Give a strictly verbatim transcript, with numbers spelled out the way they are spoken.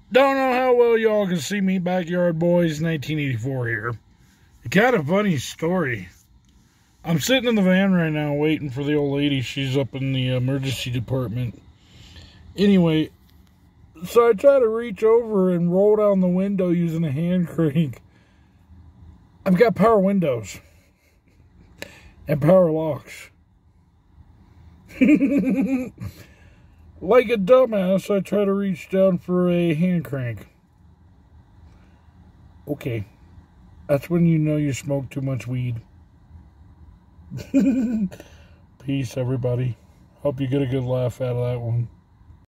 Don't know how well y'all can see me, Backyard Boys nineteen eighty-four here. A kind of funny story. I'm sitting in the van right now waiting for the old lady. She's up in the emergency department. Anyway, so I try to reach over and roll down the window using a hand crank. I've got power windows and power locks. Like a dumbass, I try to reach down for a hand crank. Okay. That's when you know you smoke too much weed. Peace, everybody. Hope you get a good laugh out of that one.